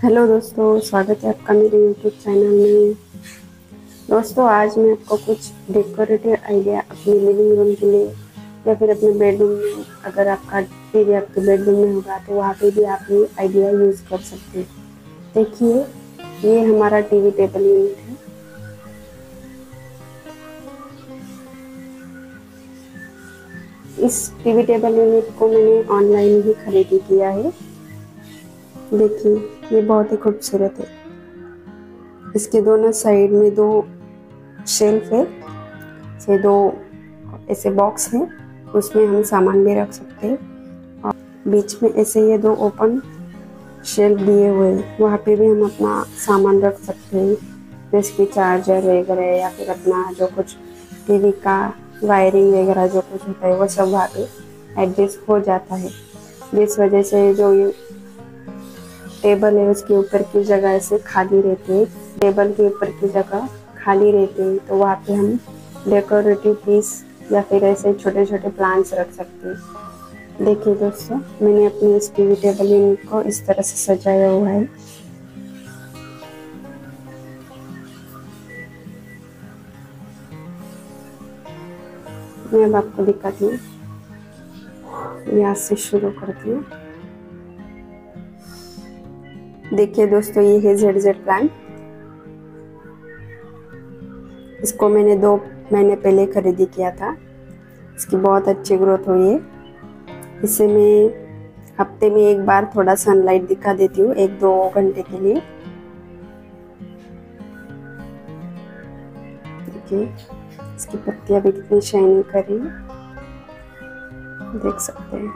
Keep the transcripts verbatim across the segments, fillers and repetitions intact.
Hello दोस्तों, स्वागत है आपका मेरे यूट्यूब चैनल में। दोस्तों, आज मैं आपको कुछ डेकोरेटिव आइडिया अपने लिविंग रूम के लिए या फिर अपने बेडरूम में, अगर आपका टीवी आपके बेडरूम में होगा तो वहाँ पे भी आप ये आइडिया यूज़ कर सकते हैं। देखिए, ये हमारा टीवी टेबल यूनिट है। इस टीवी टेबल यूनिट को मैंने ऑनलाइन ही खरीदी किया है। देखिए, ये बहुत ही खूबसूरत है। इसके दोनों साइड में दो शेल्फ है, से दो ऐसे बॉक्स हैं, उसमें हम सामान भी रख सकते हैं। और बीच में ऐसे ये दो ओपन शेल्फ दिए हुए हैं, वहाँ पे भी हम अपना सामान रख सकते हैं, जैसे कि चार्जर वगैरह या फिर अपना जो कुछ टीवी का वायरिंग वगैरह जो कुछ होता है वो सब वहाँ पे एडजस्ट हो जाता है। जिस वजह से जो ये टेबल है उसके ऊपर की जगह ऐसे खाली रहती है, टेबल के ऊपर की जगह खाली रहती है, तो वहाँ पे हम डेकोरेटिव पीस या फिर ऐसे छोटे छोटे प्लांट्स रख सकते हैं। देखिए दोस्तों, मैंने अपने इस टीवी टेबल यूनिट को इस तरह से सजाया हुआ है। मैं अब आपको दिखाती हूँ, यहाँ से शुरू करती हूँ। देखिए दोस्तों, ये है जेड जेड प्लांट। इसको मैंने दो महीने पहले खरीदी किया था। इसकी बहुत अच्छी ग्रोथ हुई है। इसे मैं हफ्ते में एक बार थोड़ा सनलाइट दिखा देती हूँ, एक दो घंटे के लिए। देखिए, इसकी पत्तियां भी कितनी शाइनिंग कर रही है, देख सकते हैं।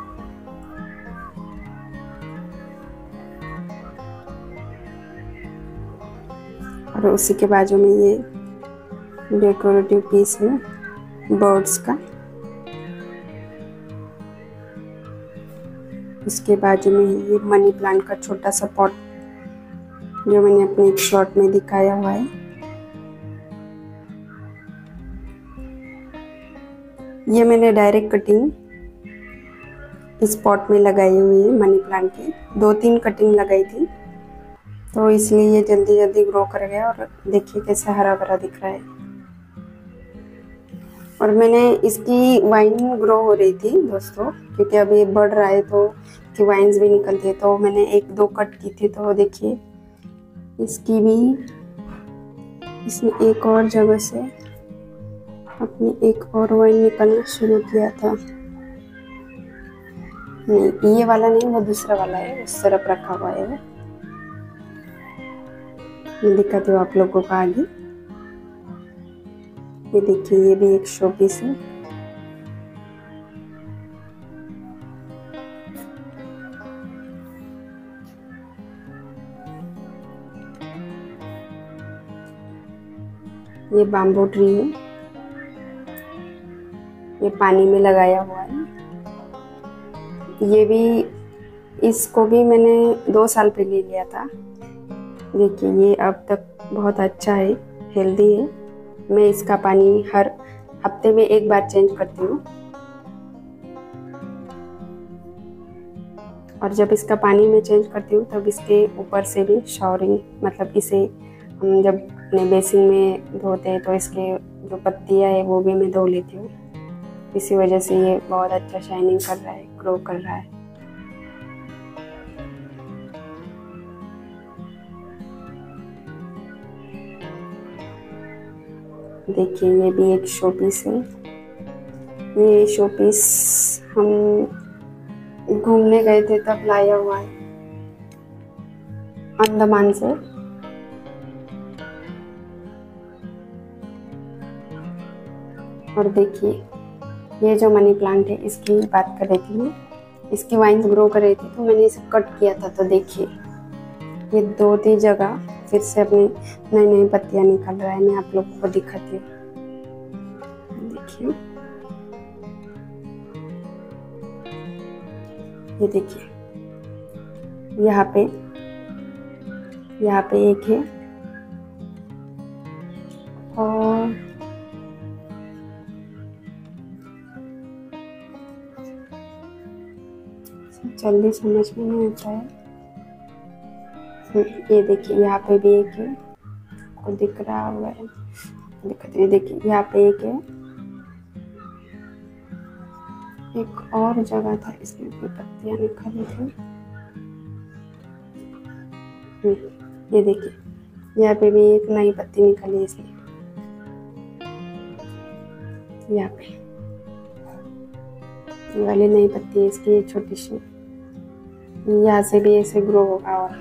और उसी के बाजू में ये डेकोरेटिव पीस है बर्ड्स का। उसके बाजू में ये मनी प्लांट का छोटा सा पॉट जो मैंने अपने एक शॉट में दिखाया हुआ है। ये मैंने डायरेक्ट कटिंग इस पॉट में लगाई हुई है मनी प्लांट की। दो तीन कटिंग लगाई थी, तो इसलिए ये जल्दी जल्दी ग्रो कर गया। और देखिए कैसा हरा भरा दिख रहा है। और मैंने इसकी वाइन ग्रो हो रही थी दोस्तों, क्योंकि अभी ये बढ़ रहा है तो इसकी वाइन्स भी निकलती है, तो मैंने एक दो कट की थी। तो देखिए, इसकी भी इसने एक और जगह से अपनी एक और वाइन निकलना शुरू किया था। नहीं, ये वाला नहीं, वो दूसरा वाला है, उस तरफ रखा हुआ है वो। मैं दिखाती हूँ आप लोगों को आगे। ये देखिए, ये भी एक शो पीस है। ये बाम्बू ट्री है, ये पानी में लगाया हुआ है। ये भी, इसको भी मैंने दो साल पहले लिया था। देखिए, ये अब तक बहुत अच्छा है, हेल्दी है। मैं इसका पानी हर हफ्ते में एक बार चेंज करती हूँ। और जब इसका पानी मैं चेंज करती हूँ तब इसके ऊपर से भी शावरिंग, मतलब इसे हम जब अपने बेसिन में धोते हैं तो इसके जो पत्तियाँ है वो भी मैं धो लेती हूँ। इसी वजह से ये बहुत अच्छा शाइनिंग कर रहा है, ग्रो कर रहा है। देखिए, ये भी एक शो पीस है। ये शो पीस हम घूमने गए थे तब लाया हुआ है, अंडमान से। और देखिए, ये जो मनी प्लांट है इसकी बात कर रही थी मैं, इसकी वाइन्स ग्रो कर रही थी तो मैंने इसे कट किया था। तो देखिए, ये दो तीन जगह फिर से अपनी नई नई पत्तियां निकल रहा है। मैं आप लोगों को दिखाती हूँ। देखिए, ये देखिए, यहाँ पे यहाँ पे एक है, और जल्दी समझ में नहीं आता है। ये देखिए यहाँ पे भी एक है, को दिख रहा हुआ है, दिखते हैं। देखिए यहाँ पे एक है, एक और जगह था इसमें भी पत्तियां निकली थी। ये देखिए यहाँ पे भी एक नई पत्ती निकली इसमें, यहाँ पे ये वाली नई पत्ती है इसकी, ये छोटी सी, यहाँ से भी ऐसे ग्रो होगा। और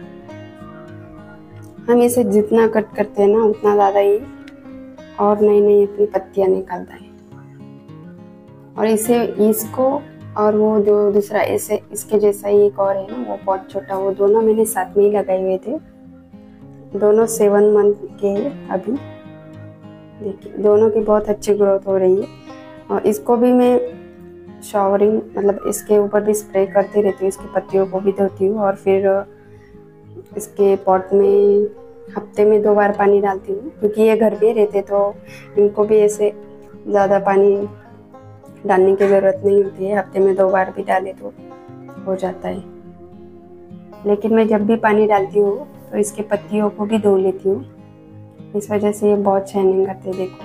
हम इसे जितना कट करते हैं ना उतना ज़्यादा ही और नई नई अपनी पत्तियां निकालता है। और इसे इसको और वो जो दूसरा ऐसे इसके जैसा ही एक और है ना, वो बहुत छोटा, वो दोनों मैंने साथ में ही लगाए हुए थे। दोनों सेवन मंथ के हैं अभी। देखिए दोनों की बहुत अच्छी ग्रोथ हो रही है। और इसको भी मैं शावरिंग मतलब इसके ऊपर भी स्प्रे करती रहती हूँ, इसकी पत्तियों को भी धोती हूँ। और फिर इसके पॉट में हफ्ते में दो बार पानी डालती हूँ, क्योंकि ये घर पे रहते तो इनको भी ऐसे ज़्यादा पानी डालने की ज़रूरत नहीं होती है। हफ्ते में दो बार भी डाले तो हो जाता है। लेकिन मैं जब भी पानी डालती हूँ तो इसके पत्तियों को भी धो लेती हूँ, इस वजह से ये बहुत शाइनिंग करते। देखो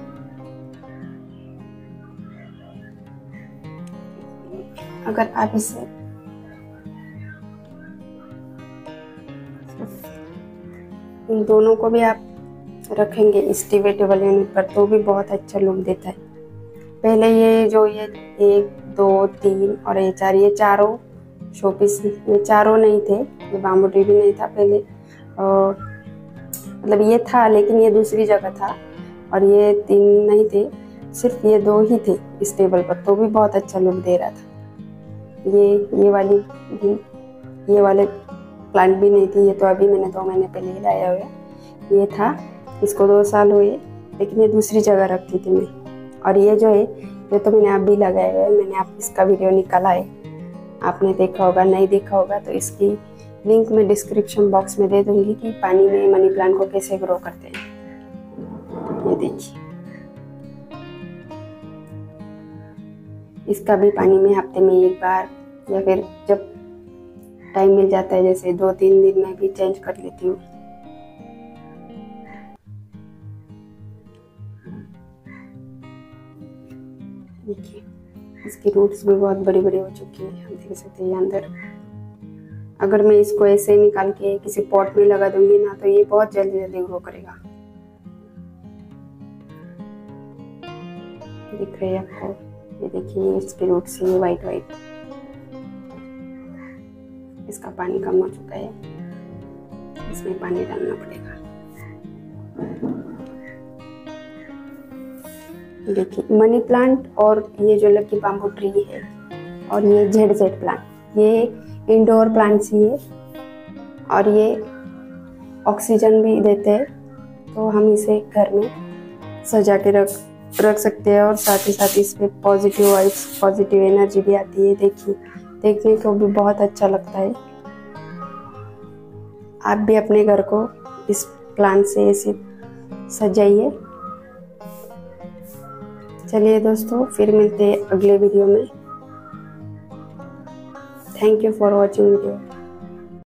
अगर आप इसे इन दोनों को भी आप रखेंगे इस टीवी टेबल यूनिट पर तो भी बहुत अच्छा लुक देता है। पहले ये जो ये एक दो तीन और ये चार, ये चारों शोपीस, ये चारों नहीं थे, ये बाम्बू ट्री भी नहीं था पहले, और मतलब ये था लेकिन ये दूसरी जगह था। और ये तीन नहीं थे, सिर्फ ये दो ही थे इस टेबल पर, तो भी बहुत अच्छा लुक दे रहा था। ये ये वाली भी, ये वाले प्लांट भी नहीं थी, ये तो अभी मैंने दो महीने पहले ही लाया हुआ। ये था, इसको दो साल हुए, लेकिन ये दूसरी जगह रखती थी मैं। और ये जो है ये तो मैंने अभी लगाया हुआ है, मैंने आप इसका वीडियो निकाला है, आपने देखा होगा, नहीं देखा होगा तो इसकी लिंक मैं डिस्क्रिप्शन बॉक्स में दे दूंगी कि पानी में मनी प्लांट को कैसे ग्रो करते हैं। ये देखिए इसका भी पानी में हफ्ते में एक बार या फिर जब टाइम मिल जाता है, जैसे दो तीन दिन में भी चेंज कर लेती हूँ। देखिए इसकी रूट्स भी बहुत बड़ी बड़ी हो चुकी है, हम देख सकते हैं अंदर। अगर मैं इसको ऐसे निकाल के किसी पॉट में लगा दूंगी ना तो ये बहुत जल्दी जल्दी ग्रो करेगा। दिख रही है आपको, ये देखिए इसकी रूट्स ये वाइट वाइट। इसका पानी कम हो चुका है, इसमें पानी डालना पड़ेगा। देखिए मनी प्लांट और ये जो लकी बाम्बू ट्री है और ये जेड जेड प्लांट, ये इंडोर प्लांट्स ही है और ये ऑक्सीजन भी देते हैं, तो हम इसे घर में सजा के रख रख सकते हैं। और साथ ही साथ इसमें पॉजिटिव वाइब्स, पॉजिटिव एनर्जी भी आती है। देखिए देखने को भी बहुत अच्छा लगता है। आप भी अपने घर को इस प्लांट से ऐसे सजाइए। चलिए दोस्तों, फिर मिलते हैं अगले वीडियो में। Thank you for watching video.